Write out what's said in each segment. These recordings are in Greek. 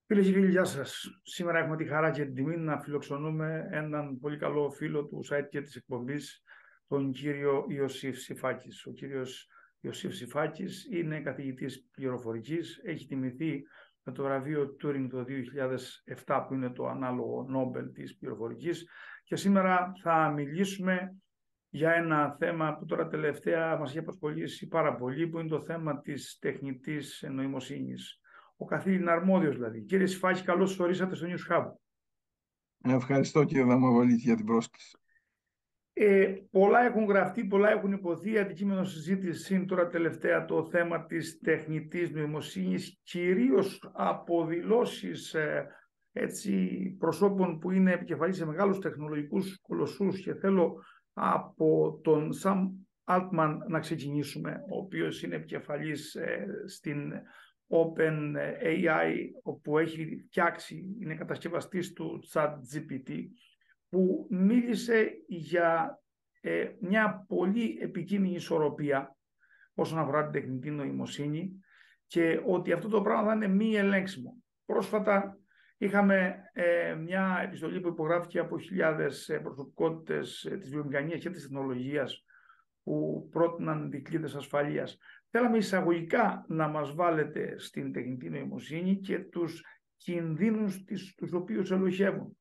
Φίλε και φίλοι, γεια σας. Σήμερα έχουμε τη χαρά και την τιμή να φιλοξενούμε έναν πολύ καλό φίλο του site και της εκπομπής, τον κύριο Ιωσήφ Σηφάκης. Ο κύριος Ιωσήφ Σηφάκης είναι καθηγητής πληροφορικής, έχει τιμηθεί με το βραβείο Τούρινγκ το 2007, που είναι το ανάλογο Νόμπελ της πληροφορικής, και σήμερα θα μιλήσουμε για ένα θέμα που τώρα τελευταία μας έχει απασχολήσει πάρα πολύ, που είναι το θέμα της τεχνητής νοημοσύνης. Ο καθήλυνα αρμόδιος δηλαδή. Κύριε Σηφάκη, καλώς ορίσατε στο News Hub. Ευχαριστώ κύριε Δαμαβολίτη για την πρόσκληση. Πολλά έχουν γραφτεί, πολλά έχουν υποθεί. Αντικείμενο συζήτηση είναι τώρα τελευταία το θέμα της τεχνητής νοημοσύνης, κυρίως από δηλώσεις προσώπων που είναι επικεφαλής σε μεγάλους τεχνολογικούς κολοσσούς, και θέλω από τον Sam Altman να ξεκινήσουμε, ο οποίος είναι επικεφαλής στην OpenAI, όπου έχει φτιάξει, είναι κατασκευαστής του ChatGPT, που μίλησε για μια πολύ επικίνδυνη ισορροπία όσον αφορά την τεχνητή νοημοσύνη, και ότι αυτό το πράγμα θα είναι μη ελέγξιμο. Πρόσφατα είχαμε μια επιστολή που υπογράφηκε από χιλιάδες προσωπικότητες της βιομηχανίας και της τεχνολογίας, που πρότειναν δικλείδες ασφαλείας. Θέλαμε εισαγωγικά να μας βάλετε στην τεχνητή νοημοσύνη και τους κινδύνους τους οποίους ελοχεύουν.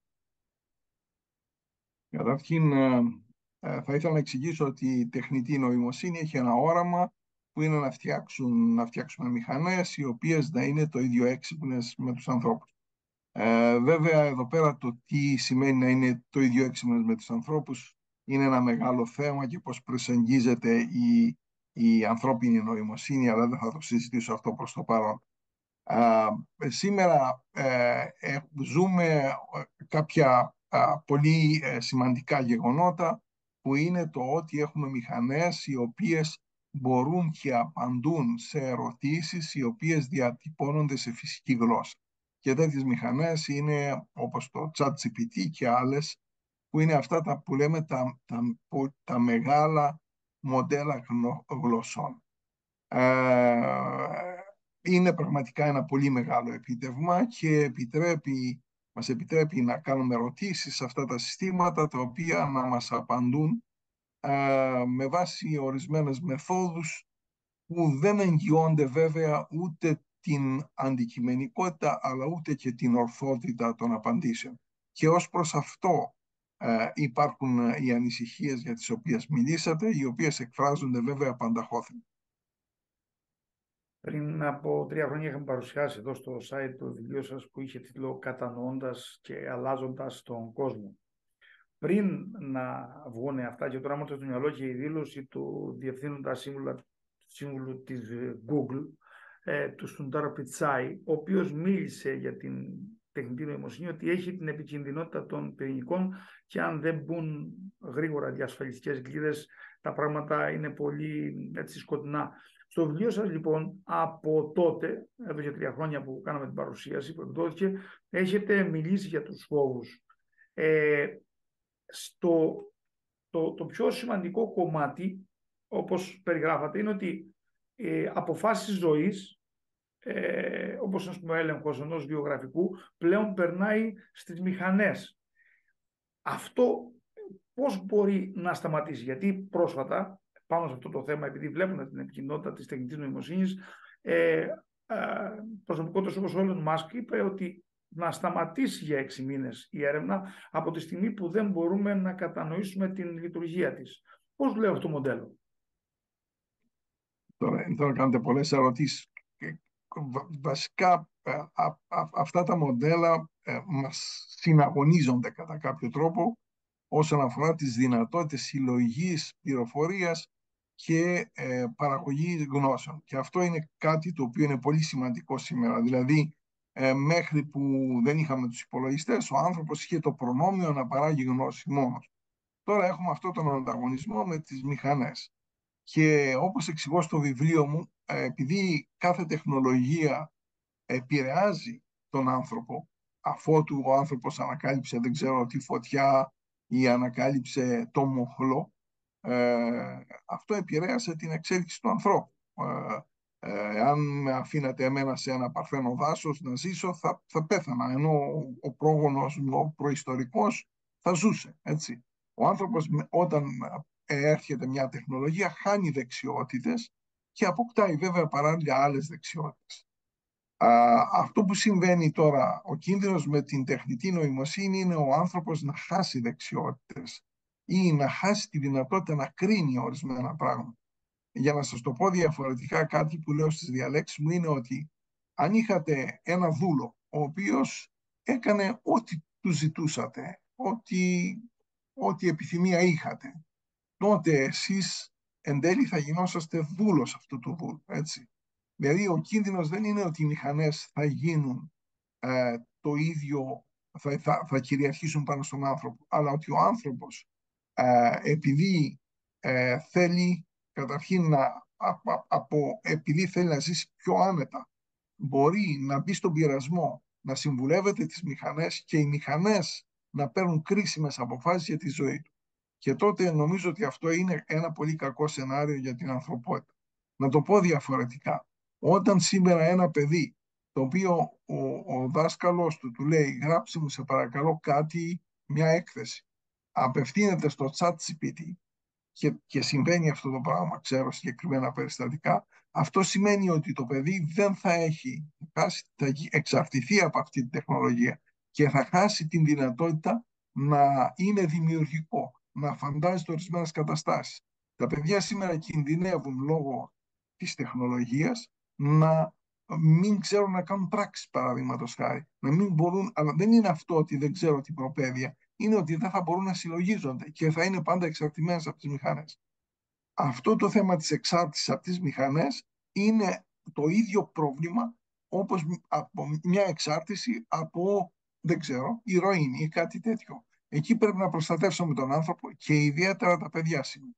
Καταρχήν, θα ήθελα να εξηγήσω ότι η τεχνητή νοημοσύνη έχει ένα όραμα που είναι να φτιάξουμε μηχανές οι οποίες να είναι το ίδιο έξυπνες με τους ανθρώπους. Βέβαια, εδώ πέρα το τι σημαίνει να είναι το ίδιο έξυπνες με τους ανθρώπους είναι ένα μεγάλο θέμα και πώς προσεγγίζεται η ανθρώπινη νοημοσύνη, αλλά δεν θα το συζητήσω αυτό προς το παρόν. Σήμερα ζούμε κάποια πολύ σημαντικά γεγονότα, που είναι το ότι έχουμε μηχανές οι οποίες μπορούν και απαντούν σε ερωτήσεις οι οποίες διατυπώνονται σε φυσική γλώσσα. Και τέτοιες μηχανές είναι όπως το ChatGPT και άλλες, που είναι αυτά που λέμε τα μεγάλα μοντέλα γλωσσών. Είναι πραγματικά ένα πολύ μεγάλο επίτευγμα και μας επιτρέπει να κάνουμε ερωτήσεις σε αυτά τα συστήματα, τα οποία να μας απαντούν με βάση ορισμένες μεθόδους που δεν εγγυώνται βέβαια ούτε την αντικειμενικότητα, αλλά ούτε και την ορθότητα των απαντήσεων. Και ως προς αυτό υπάρχουν οι ανησυχίες για τις οποίες μιλήσατε, οι οποίες εκφράζονται βέβαια πανταχώθεν. Πριν από 3 χρόνια είχαμε παρουσιάσει εδώ στο site το βιβλίο σας, που είχε τίτλο «Κατανοώντας και αλλάζοντας τον κόσμο». Πριν να βγουν αυτά, και τώρα μου έρθει στο μυαλό και η δήλωση του διευθύνοντα σύμβουλου της Google, του Σουντάρο Πιτσάι, ο οποίος μίλησε για την τεχνητή νοημοσύνη, ότι έχει την επικινδυνότητα των πυρηνικών, και αν δεν μπουν γρήγορα διασφαλιστικές κλίδες, τα πράγματα είναι πολύ σκοτεινά. Στο βιβλίο σας λοιπόν, από τότε, εδώ και 3 χρόνια που κάναμε την παρουσίαση, που εκδόθηκε, έχετε μιλήσει για τους φόβους. Το πιο σημαντικό κομμάτι, όπως περιγράφατε, είναι ότι αποφάσεις ζωής, όπως ας πούμε ο έλεγχος ενός βιογραφικού, πλέον περνάει στις μηχανές. Αυτό πώς μπορεί να σταματήσει? Γιατί πρόσφατα, πάνω σε αυτό το θέμα, επειδή βλέπουμε την επικοινότητα της τεχνητής νοημοσύνης, προσωπικότητας όπως ο Έλλον Μάσκ είπε ότι να σταματήσει για 6 μήνες η έρευνα, από τη στιγμή που δεν μπορούμε να κατανοήσουμε την λειτουργία της. Πώς λέω αυτό το μοντέλο? Τώρα κάνετε πολλές ερωτήσεις. Βασικά αυτά τα μοντέλα μας συναγωνίζονται κατά κάποιο τρόπο όσον αφορά τις δυνατότητες συλλογής πληροφορίας και παραγωγή γνώσεων. Και αυτό είναι κάτι το οποίο είναι πολύ σημαντικό σήμερα. Δηλαδή, μέχρι που δεν είχαμε τους υπολογιστές, ο άνθρωπος είχε το προνόμιο να παράγει γνώση μόνος. Τώρα έχουμε αυτόν τον ανταγωνισμό με τις μηχανές. Και όπως εξηγώ στο βιβλίο μου, επειδή κάθε τεχνολογία επηρεάζει τον άνθρωπο, αφότου ο άνθρωπος ανακάλυψε, δεν ξέρω τι φωτιά, ή ανακάλυψε το μοχλό, αυτό επηρέασε την εξέλιξη του ανθρώπου. Αν με αφήνατε εμένα σε ένα παρθένο δάσος να ζήσω, θα πέθανα, ενώ ο πρόγονος μου, ο προϊστορικός, θα ζούσε, έτσι. Ο άνθρωπος όταν έρχεται μια τεχνολογία χάνει δεξιότητες και αποκτάει βέβαια παράλληλα άλλες δεξιότητες. Αυτό που συμβαίνει τώρα, ο κίνδυνος με την τεχνητή νοημοσύνη είναι ο άνθρωπος να χάσει δεξιότητες ή να χάσει τη δυνατότητα να κρίνει ορισμένα πράγματα. Για να σας το πω διαφορετικά, κάτι που λέω στις διαλέξεις μου είναι ότι αν είχατε ένα δούλο ο οποίος έκανε ό,τι του ζητούσατε, ό,τι επιθυμία είχατε, τότε εσείς εν τέλει θα γινόσαστε δούλος αυτού του δούλου, έτσι. Δηλαδή ο κίνδυνος δεν είναι ότι οι μηχανές θα γίνουν το ίδιο, θα κυριαρχήσουν πάνω στον άνθρωπο, αλλά ότι ο άνθρωπος επειδή θέλει καταρχήν επειδή θέλει να ζήσει πιο άνετα, μπορεί να μπει στον πειρασμό, να συμβουλεύεται τις μηχανές και οι μηχανές να παίρνουν κρίσιμες αποφάσεις για τη ζωή του. Και τότε νομίζω ότι αυτό είναι ένα πολύ κακό σενάριο για την ανθρωπότητα. Να το πω διαφορετικά. Όταν σήμερα ένα παιδί, το οποίο ο δάσκαλος του λέει «Γράψε μου σε παρακαλώ κάτι, μια έκθεση», απευθύνεται στο ChatGPT και συμβαίνει αυτό το πράγμα, ξέρω συγκεκριμένα περιστατικά, αυτό σημαίνει ότι το παιδί δεν θα θα εξαρτηθεί από αυτή τη τεχνολογία και θα χάσει την δυνατότητα να είναι δημιουργικό, να φαντάζεται ορισμένες καταστάσεις. Τα παιδιά σήμερα κινδυνεύουν λόγω της τεχνολογίας να μην ξέρουν να κάνουν πράξεις, παραδείγματος χάρη. Να μην μπορούν, αλλά δεν είναι αυτό ότι δεν ξέρω την προπαίδεια, είναι ότι δεν θα μπορούν να συλλογίζονται και θα είναι πάντα εξαρτημένες από τις μηχανές. Αυτό το θέμα της εξάρτησης από τις μηχανές είναι το ίδιο πρόβλημα όπως από μια εξάρτηση από, δεν ξέρω, ηρωίνη ή κάτι τέτοιο. Εκεί πρέπει να προστατεύσουμε τον άνθρωπο και ιδιαίτερα τα παιδιά σήμερα.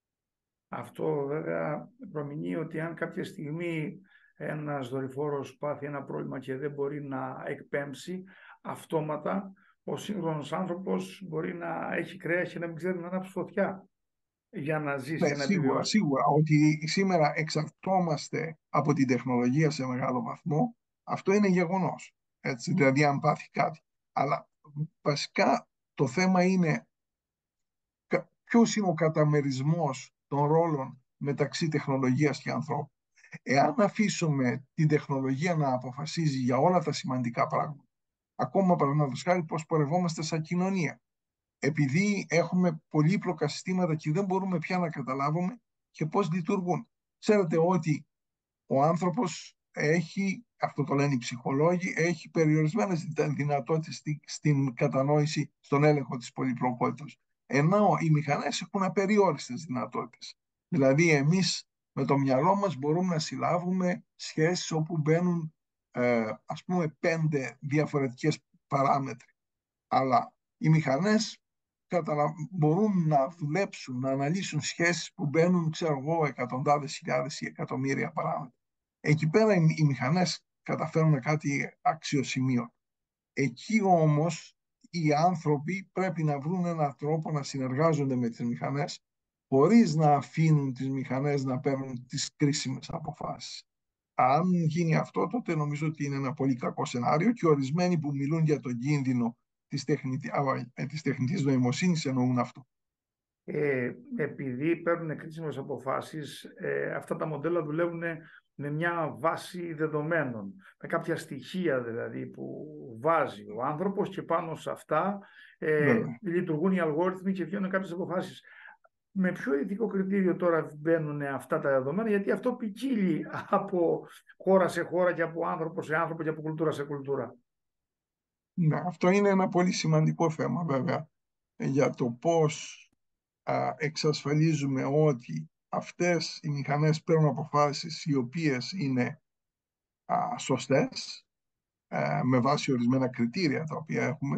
Αυτό βέβαια προμηνύει ότι αν κάποια στιγμή ένας δορυφόρος πάθει ένα πρόβλημα και δεν μπορεί να εκπέμψει, αυτόματα ο σύγχρονος άνθρωπος μπορεί να έχει κρέας και να μην ξέρει να ανάψει φωτιά για να ζήσει και Ναι, να σίγουρα, επιβιώσει. σίγουρα ότι σήμερα εξαρτώμαστε από την τεχνολογία σε μεγάλο βαθμό, αυτό είναι γεγονός. Έτσι, δηλαδή αν πάθει κάτι. Αλλά βασικά το θέμα είναι ποιος είναι ο καταμερισμός των ρόλων μεταξύ τεχνολογίας και ανθρώπου. Εάν αφήσουμε την τεχνολογία να αποφασίζει για όλα τα σημαντικά πράγματα, ακόμα παραδείγματος χάρη πώς πορευόμαστε σαν κοινωνία, επειδή έχουμε πολύπλοκα συστήματα και δεν μπορούμε πια να καταλάβουμε και πώς λειτουργούν. Ξέρετε ότι ο άνθρωπος έχει, αυτό το λένε οι ψυχολόγοι, έχει περιορισμένες δυνατότητες στην κατανόηση, στον έλεγχο της πολυπλοκότητας. Ενώ οι μηχανές έχουν απεριόριστες δυνατότητες. Δηλαδή εμείς με το μυαλό μας μπορούμε να συλλάβουμε σχέσεις όπου μπαίνουν ας πούμε 5 διαφορετικές παράμετροι. Αλλά οι μηχανές μπορούν να δουλέψουν, να αναλύσουν σχέσεις που μπαίνουν, ξέρω εγώ, εκατοντάδες χιλιάδες ή εκατομμύρια παράμετρα. Εκεί πέρα οι μηχανές καταφέρουν κάτι αξιοσημείωτο. Εκεί όμως οι άνθρωποι πρέπει να βρουν έναν τρόπο να συνεργάζονται με τις μηχανές χωρίς να αφήνουν τις μηχανές να παίρνουν τις κρίσιμες αποφάσεις. Αν γίνει αυτό, τότε νομίζω ότι είναι ένα πολύ κακό σενάριο και ορισμένοι που μιλούν για τον κίνδυνο της τεχνητής νοημοσύνης εννοούν αυτό. Επειδή παίρνουν κρίσιμες αποφάσεις, αυτά τα μοντέλα δουλεύουν με μια βάση δεδομένων, με κάποια στοιχεία δηλαδή που βάζει ο άνθρωπος και πάνω σε αυτά Βέβαια. λειτουργούν οι αλγόριθμοι και βγαίνουν κάποιες αποφάσεις. Με ποιο ηθικό κριτήριο τώρα μπαίνουν αυτά τα δεδομένα, γιατί αυτό ποικίλει από χώρα σε χώρα και από άνθρωπο σε άνθρωπο και από κουλτούρα σε κουλτούρα. Ναι, αυτό είναι ένα πολύ σημαντικό θέμα βέβαια για το πώς εξασφαλίζουμε ότι αυτές οι μηχανές παίρνουν αποφάσεις οι οποίες είναι σωστές με βάση ορισμένα κριτήρια τα οποία έχουμε.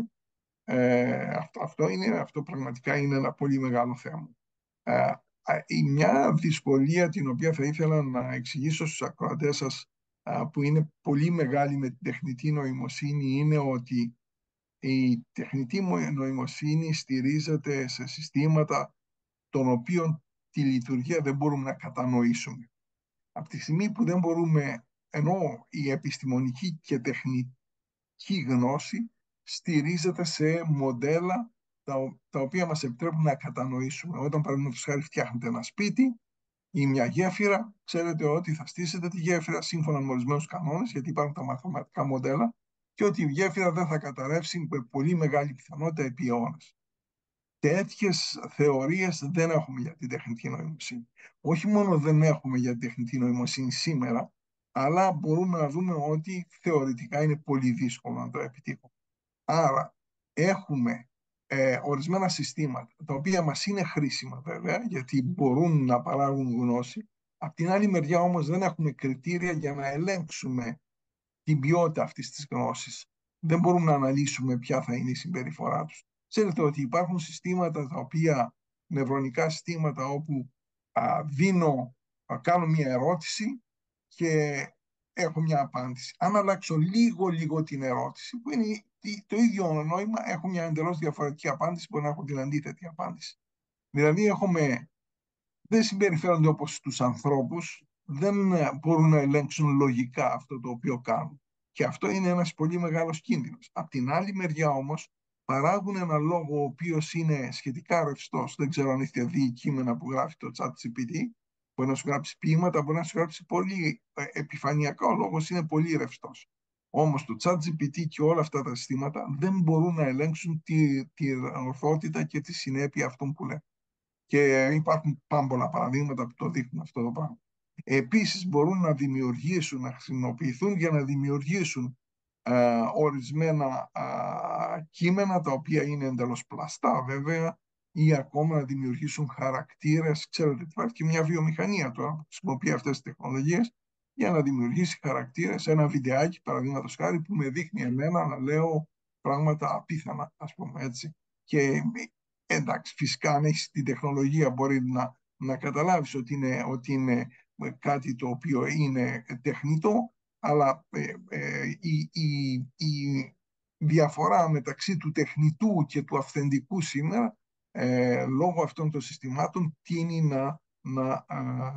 Αυτό πραγματικά είναι ένα πολύ μεγάλο θέμα. Μια δυσκολία την οποία θα ήθελα να εξηγήσω στους ακροατές σας που είναι πολύ μεγάλη με την τεχνητή νοημοσύνη είναι ότι η τεχνητή νοημοσύνη στηρίζεται σε συστήματα των οποίων τη λειτουργία δεν μπορούμε να κατανοήσουμε. Από τη στιγμή που δεν μπορούμε, ενώ η επιστημονική και τεχνική γνώση στηρίζεται σε μοντέλα τα οποία μας επιτρέπουν να κατανοήσουμε. Όταν, παραδείγματος χάρη, φτιάχνετε ένα σπίτι ή μια γέφυρα, ξέρετε ότι θα στήσετε τη γέφυρα σύμφωνα με ορισμένους κανόνες, γιατί υπάρχουν τα μαθηματικά μοντέλα, και ότι η γέφυρα δεν θα καταρρεύσει με πολύ μεγάλη πιθανότητα επί αιώνες. Τέτοιες θεωρίες δεν έχουμε για την τεχνητή νοημοσύνη. Όχι μόνο δεν έχουμε για την τεχνητή νοημοσύνη σήμερα, αλλά μπορούμε να δούμε ότι θεωρητικά είναι πολύ δύσκολο να το επιτύχουμε. Άρα έχουμε ορισμένα συστήματα, τα οποία μας είναι χρήσιμα βέβαια, γιατί μπορούν να παράγουν γνώση. Απ' την άλλη μεριά όμως δεν έχουμε κριτήρια για να ελέγξουμε την ποιότητα αυτής της γνώσης. Δεν μπορούμε να αναλύσουμε ποια θα είναι η συμπεριφορά τους. Ξέρετε ότι υπάρχουν συστήματα τα οποία, νευρονικά συστήματα, όπου κάνω μια ερώτηση και έχω μια απάντηση. Αν αλλάξω λίγο την ερώτηση, που είναι το ίδιο νόημα, έχω μια εντελώς διαφορετική απάντηση, μπορεί να έχω την αντίθετη απάντηση. Δηλαδή δεν συμπεριφέρονται όπως στους ανθρώπους, δεν μπορούν να ελέγξουν λογικά αυτό το οποίο κάνουν. Και αυτό είναι ένας πολύ μεγάλος κίνδυνος. Απ' την άλλη μεριά όμως, παράγουν ένα λόγο ο οποίος είναι σχετικά ρευστός. Δεν ξέρω αν έχετε δει κείμενα που γράφει το ChatGPT. Μπορεί να σου γράψει ποίηματα, μπορεί να σου γράψει πολύ επιφανειακά. Ο λόγος είναι πολύ ρευστός. Όμως το ChatGPT και όλα αυτά τα συστήματα δεν μπορούν να ελέγξουν τη ορθότητα και τη συνέπεια αυτών που λένε. Και υπάρχουν πάμπολα παραδείγματα που το δείχνουν αυτό το πράγμα. Επίσης μπορούν να δημιουργήσουν, να χρησιμοποιηθούν για να δημιουργήσουν ορισμένα κείμενα τα οποία είναι εντελώς πλαστά βέβαια, ή ακόμα να δημιουργήσουν χαρακτήρες. Ξέρετε, υπάρχει και μια βιομηχανία τώρα που χρησιμοποιεί αυτές τις τεχνολογίες για να δημιουργήσει χαρακτήρες. Ένα βιντεάκι, παραδείγματος χάρη, που με δείχνει εμένα να λέω πράγματα απίθανα, ας πούμε έτσι. Και εντάξει, φυσικά αν έχεις την τεχνολογία μπορεί να καταλάβεις ότι είναι κάτι το οποίο είναι τεχνητό, αλλά η διαφορά μεταξύ του τεχνητού και του αυθεντικού σήμερα, λόγω αυτών των συστημάτων, τείνει να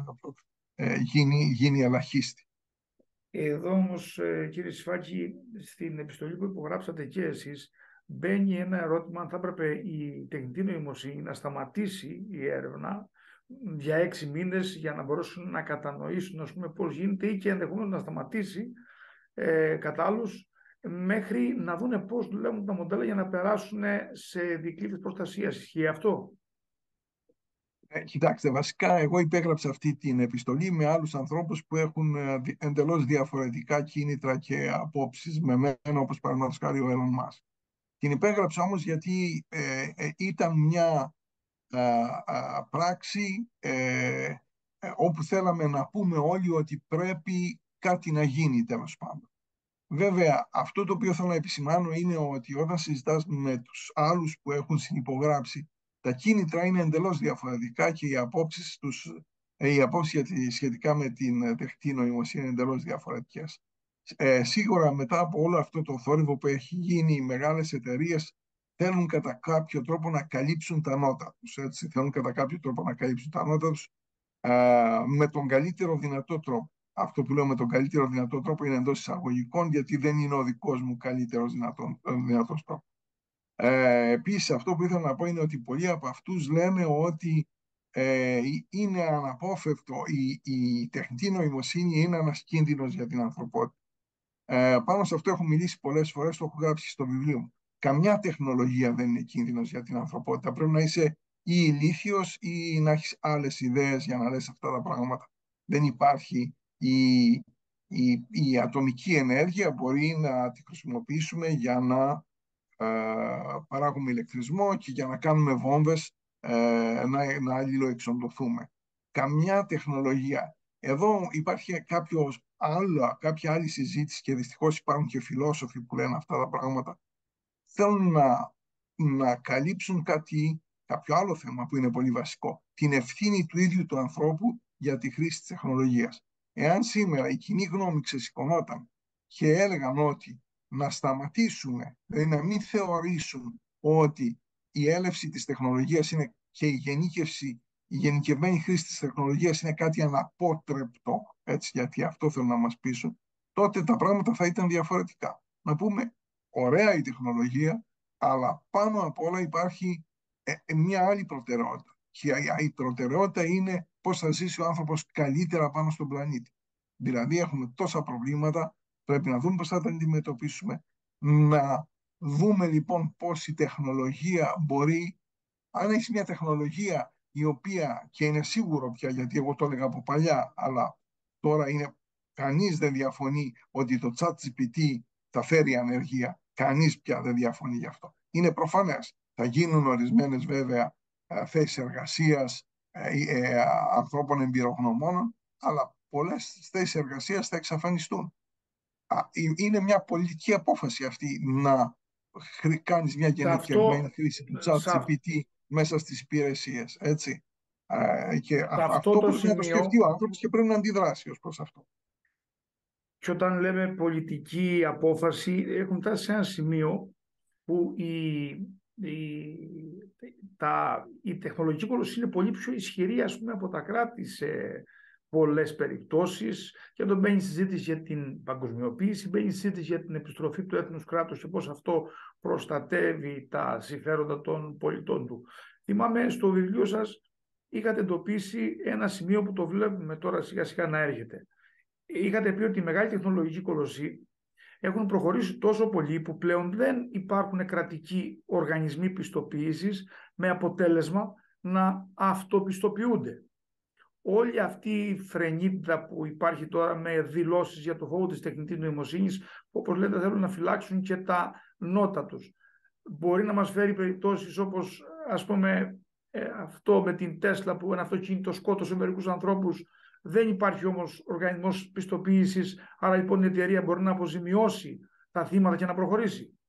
γίνει ελαχίστη. Εδώ όμως, κύριε Σφάκη, στην επιστολή που υπογράψατε και εσείς, μπαίνει ένα ερώτημα αν θα έπρεπε η τεχνητή νοημοσύνη να σταματήσει η έρευνα για 6 μήνες για να μπορέσουν να κατανοήσουν, ας πούμε, πώς γίνεται, ή και ενδεχομένως να σταματήσει κατά άλλους, μέχρι να δούνε πώς δουλεύουν τα μοντέλα για να περάσουν σε δικλείδες προστασίας. Ισχύει αυτό? Κοιτάξτε, βασικά εγώ υπέγραψα αυτή την επιστολή με άλλους ανθρώπους που έχουν εντελώς διαφορετικά κίνητρα και απόψεις με μένα, όπως παραδείγματος χάρη ο Elon Musk. Την υπέγραψα όμως γιατί ήταν μια πράξη όπου θέλαμε να πούμε όλοι ότι πρέπει κάτι να γίνει, τέλος πάντων. Βέβαια, αυτό το οποίο θέλω να επισημάνω είναι ότι όταν συζητάς με τους άλλους που έχουν συνυπογράψει, τα κίνητρα είναι εντελώς διαφορετικά και οι απόψεις σχετικά με την τεχνητή νοημοσύνη είναι εντελώς διαφορετικές. Σίγουρα μετά από όλο αυτό το θόρυβο που έχει γίνει, οι μεγάλες εταιρείες θέλουν κατά κάποιο τρόπο να καλύψουν τα νότα τους. Έτσι. Θέλουν κατά κάποιο τρόπο να καλύψουν τα νότα τους με τον καλύτερο δυνατό τρόπο. Αυτό που λέω με τον καλύτερο δυνατό τρόπο είναι εντός εισαγωγικών, γιατί δεν είναι ο δικός μου καλύτερος δυνατός τρόπος. Επίσης, αυτό που ήθελα να πω είναι ότι πολλοί από αυτούς λένε ότι είναι αναπόφευκτο, η τεχνητή νοημοσύνη είναι ένας κίνδυνος για την ανθρωπότητα. Πάνω σε αυτό έχω μιλήσει πολλές φορές, το έχω γράψει στο βιβλίο μου. Καμιά τεχνολογία δεν είναι κίνδυνος για την ανθρωπότητα. Πρέπει να είσαι ή ηλίθιος ή να έχεις άλλες ιδέες για να λες αυτά τα πράγματα. Δεν υπάρχει η ατομική ενέργεια, μπορεί να τη χρησιμοποιήσουμε για να παράγουμε ηλεκτρισμό και για να κάνουμε βόμβες, να αλληλοεξοντωθούμε. Καμιά τεχνολογία. Εδώ υπάρχει κάποια άλλη συζήτηση και δυστυχώς υπάρχουν και φιλόσοφοι που λένε αυτά τα πράγματα. Θέλουν να καλύψουν κάποιο άλλο θέμα που είναι πολύ βασικό. Την ευθύνη του ίδιου του ανθρώπου για τη χρήση της τεχνολογίας. Εάν σήμερα η κοινή γνώμη ξεσηκωνόταν και έλεγαν ότι να σταματήσουμε, δηλαδή να μην θεωρήσουν ότι η έλευση της τεχνολογίας είναι και η γενίκευση η γενικευμένη χρήση της τεχνολογίας είναι κάτι αναπότρεπτο, έτσι, γιατί αυτό θέλουν να μας πείσουν, τότε τα πράγματα θα ήταν διαφορετικά. Να πούμε, ωραία η τεχνολογία, αλλά πάνω απ' όλα υπάρχει μια άλλη προτεραιότητα. Και η προτεραιότητα είναι πώς θα ζήσει ο άνθρωπος καλύτερα πάνω στον πλανήτη. Δηλαδή έχουμε τόσα προβλήματα, πρέπει να δούμε πώς θα τα αντιμετωπίσουμε, να δούμε λοιπόν πώς η τεχνολογία μπορεί, αν έχει μια τεχνολογία η οποία, και είναι σίγουρο πια, γιατί εγώ το έλεγα από παλιά, αλλά τώρα είναι, κανείς δεν διαφωνεί ότι το ChatGPT θα φέρει ανεργία. Κανείς πια δεν διαφωνεί γι' αυτό. Είναι προφανές. Θα γίνουν ορισμένες βέβαια θέσεις εργασίας ανθρώπων εμπειρογνωμόνων, αλλά πολλές θέσεις εργασίας θα εξαφανιστούν. Είναι μια πολιτική απόφαση αυτή να κάνεις μια γενικευμένη χρήση του ChatGPT μέσα στις υπηρεσίες, έτσι. Και αυτό πρέπει να το σκεφτεί ο άνθρωπος και πρέπει να αντιδράσει ως προς αυτό. Και όταν λέμε πολιτική απόφαση, έχουν φτάσει σε ένα σημείο που η τεχνολογική κολοσσή είναι πολύ πιο ισχυρή, ας πούμε, από τα κράτη σε πολλές περιπτώσεις, και εδώ μπαίνει συζήτηση για την παγκοσμιοποίηση, μπαίνει συζήτηση για την επιστροφή του έθνους κράτους και πώς αυτό προστατεύει τα συμφέροντα των πολιτών του. Θυμάμαι στο βιβλίο σας είχατε εντοπίσει ένα σημείο που το βλέπουμε τώρα σιγά σιγά να έρχεται. Είχατε πει ότι η μεγάλη τεχνολογική κολοσσή έχουν προχωρήσει τόσο πολύ που πλέον δεν υπάρχουν κρατικοί οργανισμοί πιστοποίησης με αποτέλεσμα να αυτοπιστοποιούνται. Όλη αυτή η φρενίτιδα που υπάρχει τώρα με δηλώσεις για το φόβο της τεχνητής νοημοσύνης, που όπως λέτε θέλουν να φυλάξουν και τα νότα τους, μπορεί να μας φέρει περιπτώσεις όπως, ας πούμε, αυτό με την Τέσλα, που ένα αυτοκίνητο σκότωσε μερικούς ανθρώπους. Δεν υπάρχει όμως οργανισμός πιστοποίησης, άρα λοιπόν η εταιρεία μπορεί να αποζημιώσει τα θύματα και να προχωρήσει.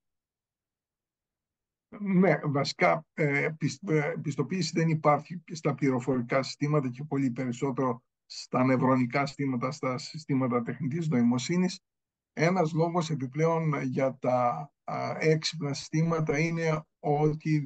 Ναι, βασικά πιστοποίηση δεν υπάρχει στα πληροφορικά συστήματα και πολύ περισσότερο στα νευρονικά συστήματα, στα συστήματα τεχνητής νοημοσύνης. Ένας λόγος επιπλέον για τα έξυπνα συστήματα είναι ότι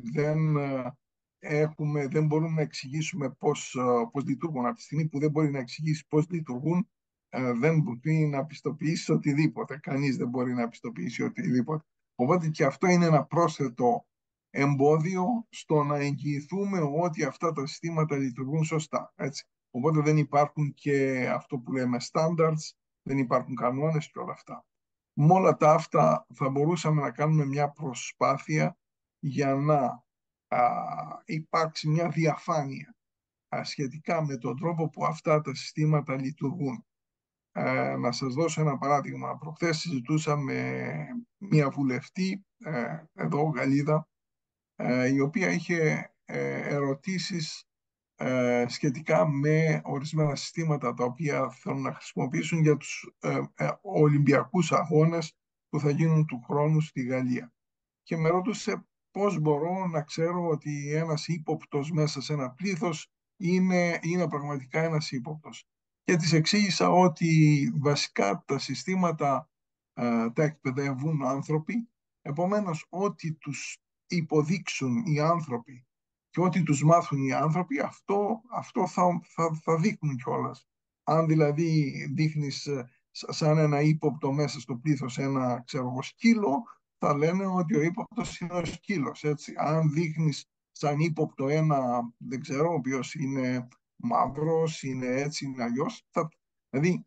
δεν μπορούμε να εξηγήσουμε πώς λειτουργούν. Από τη στιγμή που δεν μπορεί να εξηγήσει πώς λειτουργούν, δεν μπορεί να πιστοποιήσει οτιδήποτε. Κανείς δεν μπορεί να πιστοποιήσει οτιδήποτε. Οπότε και αυτό είναι ένα πρόσθετο εμπόδιο στο να εγγυηθούμε ότι αυτά τα συστήματα λειτουργούν σωστά. Έτσι. Οπότε δεν υπάρχουν και αυτό που λέμε standards, δεν υπάρχουν κανόνες και όλα αυτά. Με όλα τα αυτά θα μπορούσαμε να κάνουμε μια προσπάθεια για να υπάρξει μια διαφάνεια σχετικά με τον τρόπο που αυτά τα συστήματα λειτουργούν. Να σας δώσω ένα παράδειγμα. Προχθές συζητούσα με μια βουλευτή, εδώ Γαλλίδα, η οποία είχε ερωτήσεις σχετικά με ορισμένα συστήματα τα οποία θέλουν να χρησιμοποιήσουν για τους Ολυμπιακούς αγώνες που θα γίνουν του χρόνου στη Γαλλία. Και με ρώτησε πώς μπορώ να ξέρω ότι ένας ύποπτος μέσα σε ένα πλήθος είναι πραγματικά ένας ύποπτος. Και της εξήγησα ότι βασικά τα συστήματα τα εκπαιδεύουν άνθρωποι, επομένως ό,τι τους υποδείξουν οι άνθρωποι και ό,τι τους μάθουν οι άνθρωποι, αυτό θα δείχνουν κιόλας. Αν δηλαδή δείχνεις σαν ένα ύποπτο μέσα στο πλήθος ένα, σκύλο, θα λένε ότι ο ύποπτος είναι ο σκύλος, έτσι. Αν δείχνεις σαν ύποπτο ένα, δεν ξέρω, ο οποίος είναι μαύρος, είναι έτσι, είναι αλλιώς, δηλαδή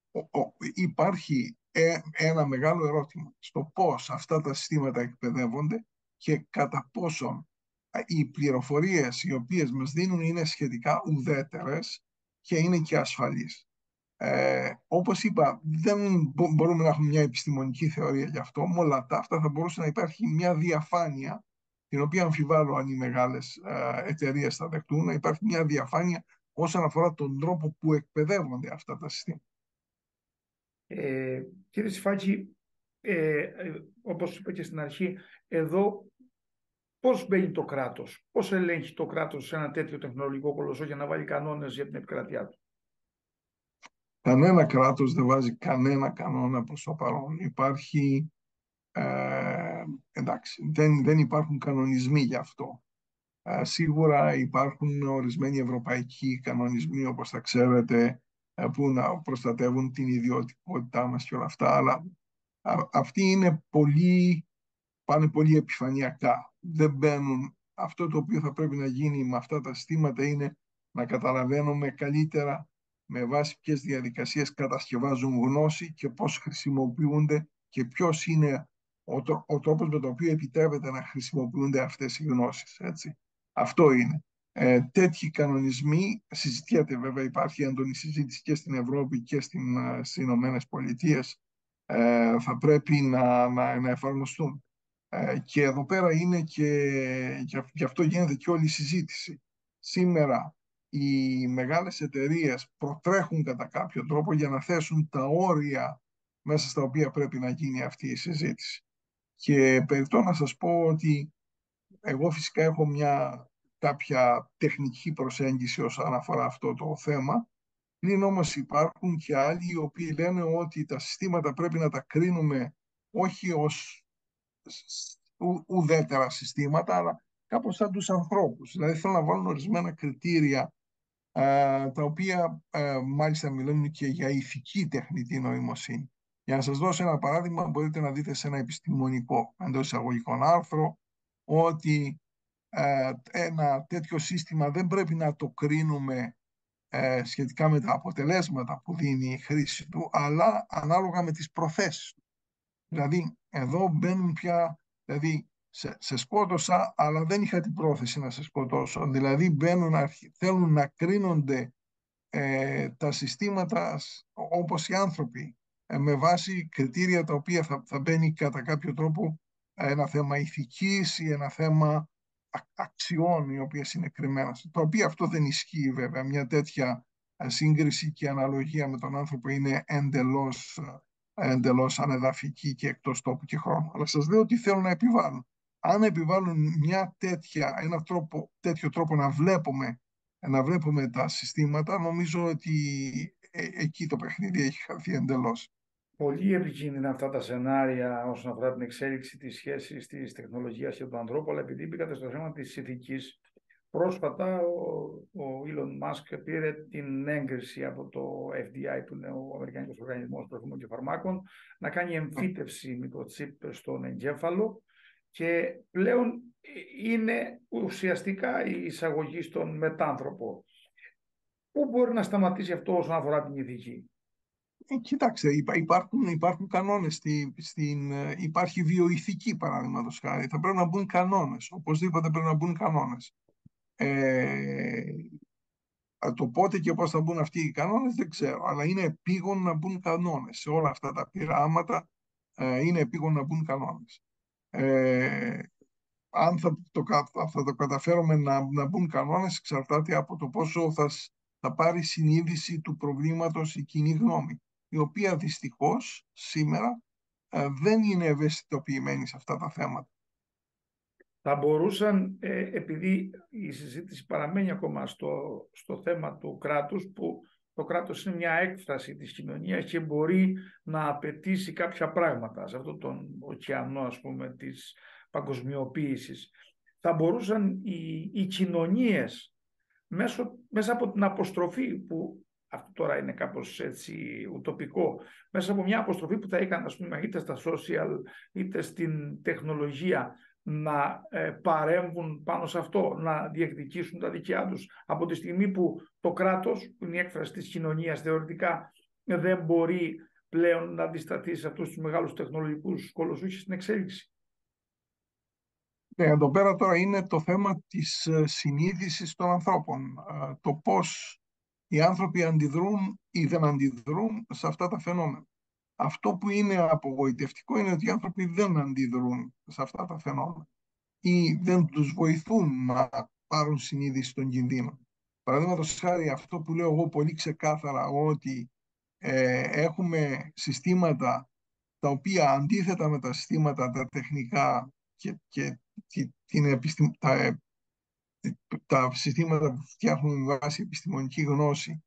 υπάρχει ένα μεγάλο ερώτημα στο πώς αυτά τα συστήματα εκπαιδεύονται και κατά πόσον οι πληροφορίες οι οποίες μας δίνουν είναι σχετικά ουδέτερες και είναι και ασφαλείς. Όπως είπα, δεν μπορούμε να έχουμε μια επιστημονική θεωρία γι' αυτό. Με όλα αυτά θα μπορούσε να υπάρχει μια διαφάνεια, την οποία αμφιβάλλω αν οι μεγάλες εταιρείες θα δεχτούν, να υπάρχει μια διαφάνεια όσον αφορά τον τρόπο που εκπαιδεύονται αυτά τα συστήματα. Κύριε Σιφάκη, όπως είπα και στην αρχή, εδώ πώς μπαίνει το κράτος, πώς ελέγχει το κράτος σε ένα τέτοιο τεχνολογικό κολοσσό για να βάλει κανόνες για την επικρατεία του? Κανένα κράτος δεν βάζει κανένα κανόνα προς το παρόν. Υπάρχει, εντάξει, δεν υπάρχουν κανονισμοί γι' αυτό. Σίγουρα υπάρχουν ορισμένοι ευρωπαϊκοί κανονισμοί, όπως θα ξέρετε, που να προστατεύουν την ιδιωτικότητά μας και όλα αυτά, αλλά αυτοί πάνε πολύ επιφανειακά. Δεν μπαίνουν. Αυτό το οποίο θα πρέπει να γίνει με αυτά τα συστήματα είναι να καταλαβαίνουμε καλύτερα με βάση ποιες διαδικασίες κατασκευάζουν γνώση και πώς χρησιμοποιούνται και ποιος είναι ο τρόπος με τον οποίο επιτρέπεται να χρησιμοποιούνται αυτές οι γνώσεις. Έτσι. Αυτό είναι. Τέτοιοι κανονισμοί συζητιέται, βέβαια υπάρχει έντονη συζήτηση και στην Ευρώπη και στις Ηνωμένες Πολιτείες, θα πρέπει να εφαρμοστούν. Και εδώ πέρα είναι και γι' αυτό γίνεται και όλη η συζήτηση. Σήμερα οι μεγάλες εταιρείες προτρέχουν κατά κάποιο τρόπο για να θέσουν τα όρια μέσα στα οποία πρέπει να γίνει αυτή η συζήτηση. Και περιττό να σας πω ότι εγώ φυσικά έχω κάποια τεχνική προσέγγιση όσον αφορά αυτό το θέμα. Πλην όμως υπάρχουν και άλλοι οι οποίοι λένε ότι τα συστήματα πρέπει να τα κρίνουμε όχι ως ουδέτερα συστήματα, αλλά κάπως σαν τους ανθρώπους. Δηλαδή θέλουν να βάλουν ορισμένα κριτήρια, τα οποία μάλιστα μιλούν και για ηθική τεχνητή νοημοσύνη. Για να σας δώσω ένα παράδειγμα, μπορείτε να δείτε σε ένα επιστημονικό εντός εισαγωγικών άρθρο ότι ένα τέτοιο σύστημα δεν πρέπει να το κρίνουμε σχετικά με τα αποτελέσματα που δίνει η χρήση του, αλλά ανάλογα με τις προθέσεις του. Δηλαδή, εδώ μπαίνουν πια, δηλαδή, σε σκότωσα, αλλά δεν είχα την πρόθεση να σε σκοτώσω. Δηλαδή, θέλουν να κρίνονται τα συστήματα όπως οι άνθρωποι, με βάση κριτήρια τα οποία θα μπαίνει κατά κάποιο τρόπο ένα θέμα ηθικής ή ένα θέμα αξιών οι οποίες είναι κρυμμένες. Το οποίο αυτό δεν ισχύει βέβαια. Μια τέτοια σύγκριση και αναλογία με τον άνθρωπο είναι εντελώς ανεδαφική και εκτός τόπου και χρόνου. Αλλά σας λέω ότι θέλουν να επιβάλλουν. Αν επιβάλλουν ένα τέτοιο τρόπο να βλέπουμε τα συστήματα, νομίζω ότι εκεί το παιχνίδι έχει χαθεί εντελώς. Πολύ επικίνδυνα αυτά τα σενάρια όσον αφορά την εξέλιξη της σχέσης της τεχνολογίας και του ανθρώπου, αλλά επειδή μπήκατε στο θέμα της ηθικής, πρόσφατα ο Elon Musk πήρε την έγκριση από το FDA, που είναι ο Αμερικανικός Οργανισμός Τροφίμων και Φαρμάκων, να κάνει εμφύτευση μικροτσίπ στον εγκέφαλο και πλέον είναι ουσιαστικά η εισαγωγή στον μετάνθρωπο. Πού μπορεί να σταματήσει αυτό όσον αφορά την ηθική? Κοιτάξτε, υπάρχουν κανόνες. Υπάρχει βιοηθική, παραδείγματος χάρη. Θα πρέπει να μπουν κανόνες. Οπωσδήποτε πρέπει να μπουν κανόνες. Το πότε και πώς θα μπουν αυτοί οι κανόνες δεν ξέρω, αλλά είναι επίγον να μπουν κανόνες. Σε όλα αυτά τα πειράματα είναι επίγον να μπουν κανόνες. Αν θα το καταφέρουμε να μπουν κανόνες, εξαρτάται από το πόσο θα πάρει συνείδηση του προβλήματος η κοινή γνώμη, η οποία δυστυχώς σήμερα δεν είναι ευαισθητοποιημένη σε αυτά τα θέματα. Θα μπορούσαν, επειδή η συζήτηση παραμένει ακόμα στο θέμα του κράτους, που το κράτος είναι μια έκφραση της κοινωνίας και μπορεί να απαιτήσει κάποια πράγματα σε αυτόν τον ωκεανό, ας πούμε, της παγκοσμιοποίησης, θα μπορούσαν οι κοινωνίες μέσα από την αποστροφή, που αυτό τώρα είναι κάπως έτσι ουτοπικό, μέσα από μια αποστροφή που θα έκανε, ας πούμε, είτε στα social είτε στην τεχνολογία, να παρέμβουν πάνω σε αυτό, να διεκδικήσουν τα δικιά τους, από τη στιγμή που το κράτος, που είναι η έκφραση της κοινωνίας, θεωρητικά δεν μπορεί πλέον να αντισταθεί σε αυτούς τους μεγάλους τεχνολογικούς κολοσσούς στην εξέλιξη. Εδώ πέρα τώρα είναι το θέμα της συνείδησης των ανθρώπων. Το πώς οι άνθρωποι αντιδρούν ή δεν αντιδρούν σε αυτά τα φαινόμενα. Αυτό που είναι απογοητευτικό είναι ότι οι άνθρωποι δεν αντιδρούν σε αυτά τα φαινόμενα ή δεν τους βοηθούν να πάρουν συνείδηση των κινδύνων. Παραδείγματος χάρη, αυτό που λέω εγώ πολύ ξεκάθαρα, ότι έχουμε συστήματα τα οποία αντίθετα με τα συστήματα τα τεχνικά και τα συστήματα που φτιάχνουν με βάση επιστημονική γνώση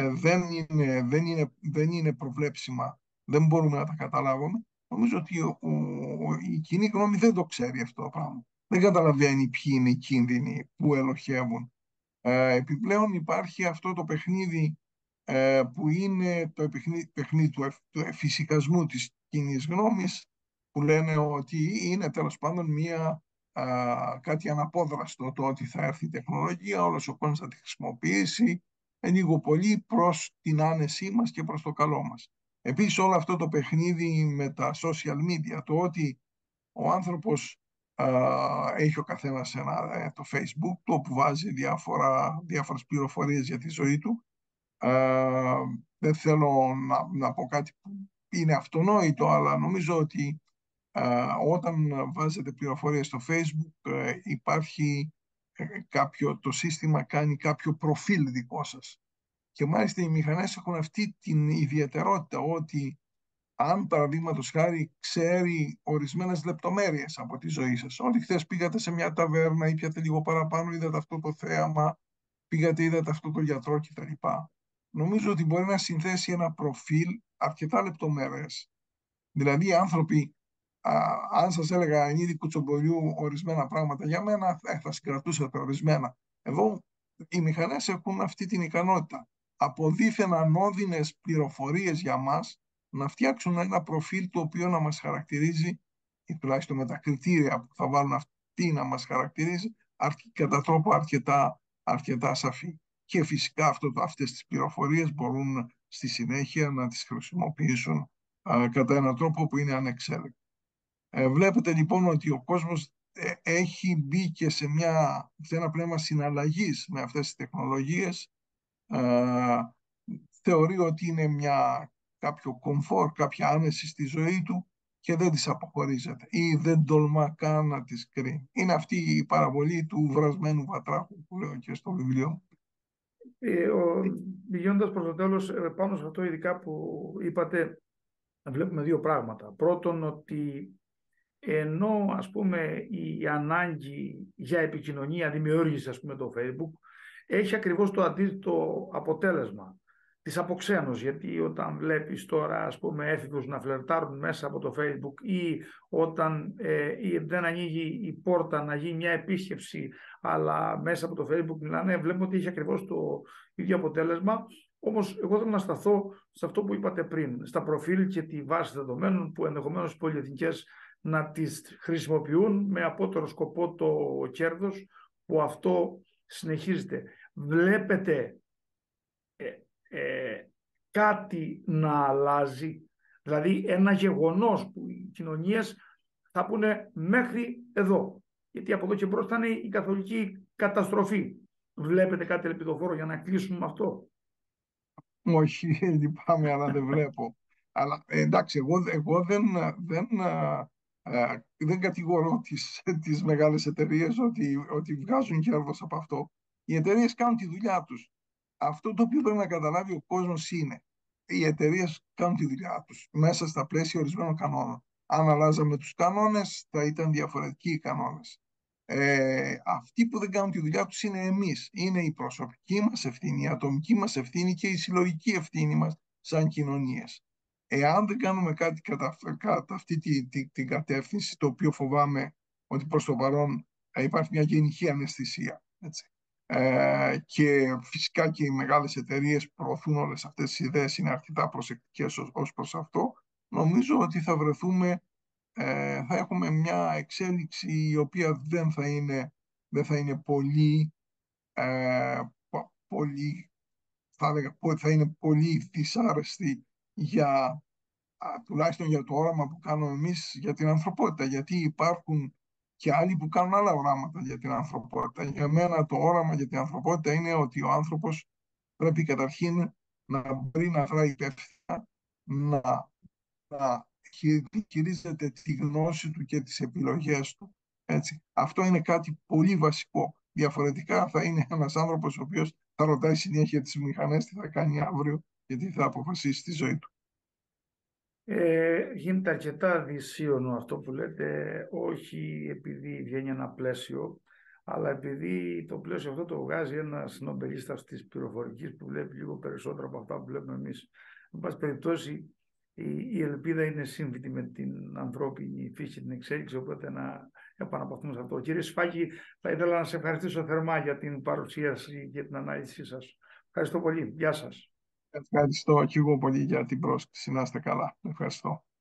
δεν είναι προβλέψιμα, δεν μπορούμε να τα καταλάβουμε. Νομίζω ότι η κοινή γνώμη δεν το ξέρει αυτό το πράγμα. δεν καταλαβαίνει ποιοι είναι οι κίνδυνοι που ελοχεύουν. Επιπλέον υπάρχει αυτό το παιχνίδι που είναι το παιχνίδι του εφησυχασμού της κοινής γνώμης, που λένε ότι είναι τέλος πάντων κάτι αναπόδραστο το ότι θα έρθει η τεχνολογία, όλος ο κόσμος θα τη χρησιμοποιήσει λίγο πολύ προς την άνεσή μας και προς το καλό μας. Επίσης όλο αυτό το παιχνίδι με τα social media, το ότι ο άνθρωπος έχει ο καθένας το Facebook του, όπου βάζει διάφορες πληροφορίες για τη ζωή του. Δεν θέλω να πω κάτι που είναι αυτονόητο, αλλά νομίζω ότι όταν βάζετε πληροφορίες στο Facebook υπάρχει το σύστημα κάνει κάποιο προφίλ δικό σας. Και μάλιστα οι μηχανές έχουν αυτή την ιδιαιτερότητα ότι αν παραδείγματος χάρη ξέρει ορισμένες λεπτομέρειες από τη ζωή σας, ότι χθες πήγατε σε μια ταβέρνα, ήπιατε λίγο παραπάνω, είδατε αυτό το θέαμα, πήγατε, είδατε αυτό το γιατρό κτλ. Νομίζω ότι μπορεί να συνθέσει ένα προφίλ αρκετά λεπτομέρειες. Δηλαδή οι άνθρωποι, αν σας έλεγα εν είδη κουτσομπολιού ορισμένα πράγματα για μένα, θα συγκρατούσατε ορισμένα. Εδώ οι μηχανές έχουν αυτή την ικανότητα. Από δίθεν ανώδυνες πληροφορίες για μας, να φτιάξουν ένα προφίλ το οποίο να μας χαρακτηρίζει, ή τουλάχιστον με τα κριτήρια που θα βάλουν αυτοί να μας χαρακτηρίζει, κατά τρόπο αρκετά σαφή. Και φυσικά αυτές τις πληροφορίες μπορούν στη συνέχεια να τις χρησιμοποιήσουν κατά έναν τρόπο που είναι ανεξέλεγκτο. Βλέπετε λοιπόν ότι ο κόσμος έχει μπει και σε ένα πνεύμα συναλλαγής με αυτές τις τεχνολογίες. Θεωρεί ότι είναι κάποιο κομφόρ, κάποια άνεση στη ζωή του και δεν τις αποχωρίζεται ή δεν τολμά καν να τις κρίνει. Είναι αυτή η παραβολή του βρασμένου βατράχου που λέω και στο βιβλίο μου. Πηγαίνοντας προς το τέλος, πάνω σε αυτό ειδικά που είπατε, βλέπουμε δύο πράγματα. Πρώτον, ότι ενώ ας πούμε η ανάγκη για επικοινωνία δημιούργησε ας πούμε το Facebook, έχει ακριβώς το αντίθετο αποτέλεσμα της αποξένωσης. Γιατί όταν βλέπεις τώρα ας πούμε έφηβους να φλερτάρουν μέσα από το Facebook ή όταν δεν ανοίγει η πόρτα να γίνει μια επίσκεψη αλλά μέσα από το Facebook μιλάνε, βλέπουμε ότι έχει ακριβώς το ίδιο αποτέλεσμα. Όμως εγώ θέλω να σταθώ σε αυτό που είπατε πριν, στα προφίλ και τη βάση δεδομένων που ενδεχομένως οι πολυεθνικές να τις χρησιμοποιούν με απότερο σκοπό το κέρδος, που αυτό συνεχίζεται. Βλέπετε κάτι να αλλάζει, δηλαδή ένα γεγονός που οι κοινωνίες θα πούνε μέχρι εδώ, γιατί από εδώ και μπρος θα είναι η καθολική καταστροφή. Βλέπετε κάτι ελπιδοφόρο για να κλείσουμε με αυτό? Όχι, λυπάμαι, αλλά δεν βλέπω. Αλλά εντάξει, εγώ δεν κατηγορώ τις μεγάλες εταιρείες ότι βγάζουν κέρδος από αυτό. Οι εταιρείες κάνουν τη δουλειά τους. Αυτό το οποίο πρέπει να καταλάβει ο κόσμος είναι οι εταιρείες κάνουν τη δουλειά τους μέσα στα πλαίσια ορισμένων κανόνων. Αν αλλάζαμε τους κανόνες, θα ήταν διαφορετικοί οι κανόνες. Αυτοί που δεν κάνουν τη δουλειά τους είναι εμείς. Είναι η προσωπική μας ευθύνη, η ατομική μας ευθύνη και η συλλογική ευθύνη μας σαν κοινωνίες. Εάν δεν κάνουμε κάτι κατά αυτή την κατεύθυνση, το οποίο φοβάμαι ότι προς το παρόν υπάρχει μια γενική αναισθησία. Έτσι. Και φυσικά και οι μεγάλες εταιρείες προωθούν όλες αυτές τις ιδέες, είναι αρκετά προσεκτικές ως προς αυτό. Νομίζω ότι θα έχουμε μια εξέλιξη η οποία δεν θα είναι πολύ, θα είναι πολύ δυσάρεστη τουλάχιστον για το όραμα που κάνουμε εμείς για την ανθρωπότητα, γιατί υπάρχουν και άλλοι που κάνουν άλλα οράματα για την ανθρωπότητα. Για μένα το όραμα για την ανθρωπότητα είναι ότι ο άνθρωπος πρέπει καταρχήν να μπορεί να δράει υπεύθυνα, να χειρίζεται τη γνώση του και τις επιλογές του. Έτσι. Αυτό είναι κάτι πολύ βασικό. Διαφορετικά θα είναι ένας άνθρωπος ο οποίος θα ρωτάει συνέχεια τις μηχανές τι θα κάνει αύριο και τι θα αποφασίσει στη ζωή του. Γίνεται αρκετά δυσίωνο αυτό που λέτε, όχι επειδή βγαίνει ένα πλαίσιο, αλλά επειδή το πλαίσιο αυτό το βγάζει ένας νομπελίστας της πληροφορικής που βλέπει λίγο περισσότερο από αυτά που βλέπουμε εμείς. Εν πάση περιπτώσει, η ελπίδα είναι σύμβητη με την ανθρώπινη φύση, την εξέλιξη, οπότε να επαναπαυθούμε σε αυτό. Κύριε Σφάκη, θα ήθελα να σε ευχαριστήσω θερμά για την παρουσίαση και την ανάλυση σας. Ευχαριστώ πολύ. Γεια σας. Ευχαριστώ και εγώ πολύ για την πρόσκληση. Να είστε καλά. Ευχαριστώ.